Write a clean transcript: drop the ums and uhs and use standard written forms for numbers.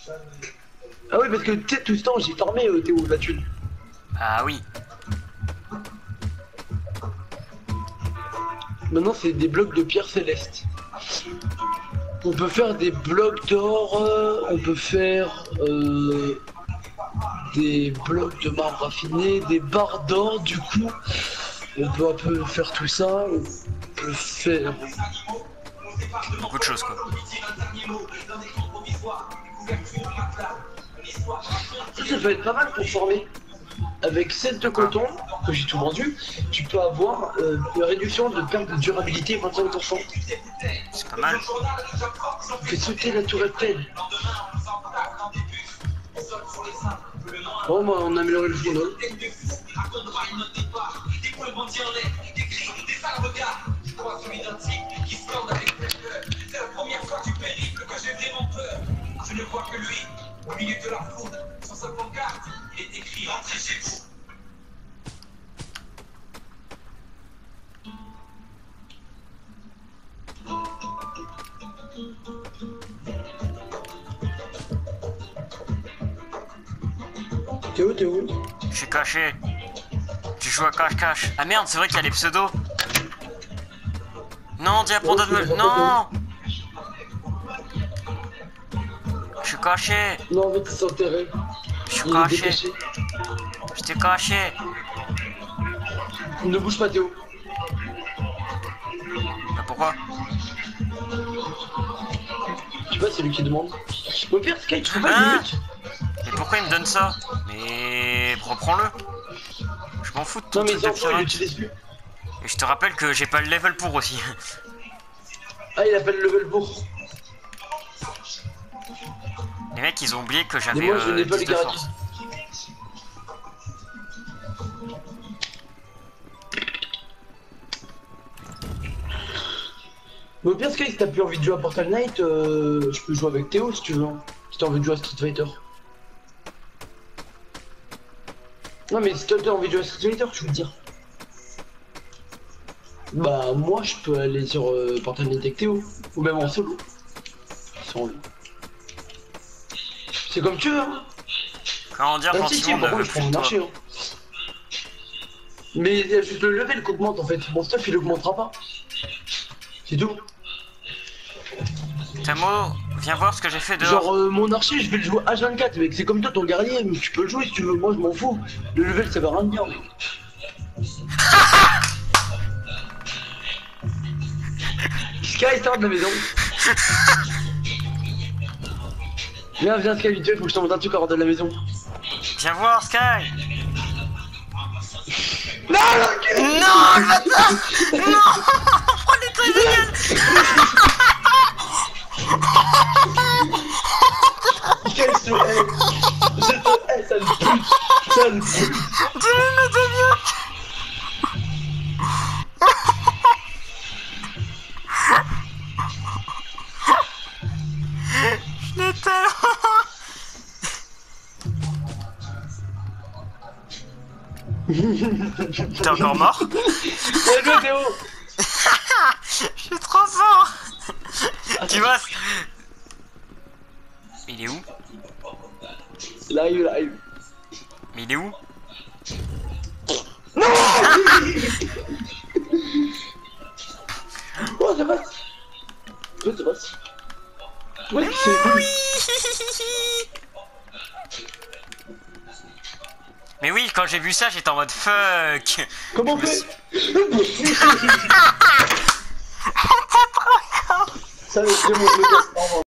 Ah oui, parce que tu sais, tout ce temps, j'ai farmé Théo, la thune. Ah oui. Maintenant, c'est des blocs de pierre céleste. On peut faire des blocs d'or, on peut faire des blocs de marbre raffiné, des barres d'or, du coup. On peut un peu faire tout ça. On peut faire... Beaucoup de choses quoi. Ça peut être pas mal pour former. Avec 7 de coton, que j'ai tout vendu, tu peux avoir une réduction de perte de durabilité 25%. C'est pas mal. Fais sauter la tour Eiffel. Bon, bah, on a amélioré le journal. Je ne vois que lui, au milieu de la foule, sur sa pancarte, il est écrit rentrez chez vous. T'es où, t'es où? Je suis caché. Tu joues à cache-cache. Ah merde, c'est vrai qu'il y a les pseudos. Non, dis abandonne-me. Non. Je suis caché. Non, en fait, c'est enterré. Je suis Il est caché. décaché. Je t'ai caché. Ne bouge pas, Théo. Bah pourquoi? Je sais pas, c'est lui qui demande. Au pire, Sky, tu peux pas Hein? le but. Mais pourquoi il me donne ça? Mais reprends-le. Je m'en fous de ton Non, mais truc de il il pirate. l'utilise plus. Et je te rappelle que j'ai pas le level pour aussi. Ah, il appelle le level pour. Les mecs ils ont oublié que Mais j'avais moi, je n'ai pas 10 les de garanties. force. Mais au pire, Sky, si t'as plus envie de jouer à Portal Knight, je peux jouer avec Théo si tu veux. Si t'as envie de jouer à Street Fighter. Non, mais si t'as envie de jouer à Street Fighter, je veux dire. Bah, moi, je peux aller sur Portal Knight avec Théo. Ou même en solo. Sans envie. C'est comme tu veux, hein. Comment dire Ah, si, gentiment par ne contre, veut je plus prends de mon toi. marché, hein. Mais il y a juste le level qui augmente en fait. Mon stuff il augmentera pas. C'est tout. Tamo, viens voir ce que j'ai fait dehors. Genre mon archer je vais le jouer H24 mec. C'est comme toi ton guerrier, mais tu peux le jouer si tu veux. Moi je m'en fous. Le level ça va rien dire. Sky sort de la maison. Viens Sky vite fait, faut que je t'envoie un truc hors de la maison. Viens voir Sky. Non Non, le bâtard. Non. Prenez toi génial. Sky je te hais. Je te hais, sale pute. Sale pute. Dis-lui mais de mieux. Je l'ai tellement... T'es encore mort? Salut Théo. Je suis trop fort. Tu vois? Il est où? Live. Mais il est où? Non. Oh ça passe. Ouais ça passe. Ouais c'est cool. Mais oui, quand j'ai vu ça, j'étais en mode fuck. Comment on fait? Ça va être mon